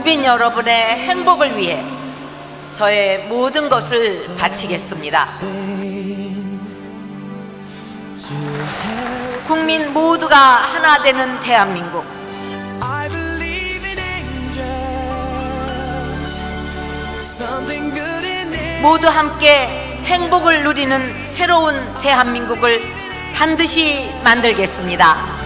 국민 여러분의 행복을 위해 저의 모든 것을 바치겠습니다. 국민 모두가 하나 되는 대한민국, 모두 함께 행복을 누리는 새로운 대한민국을 반드시 만들겠습니다.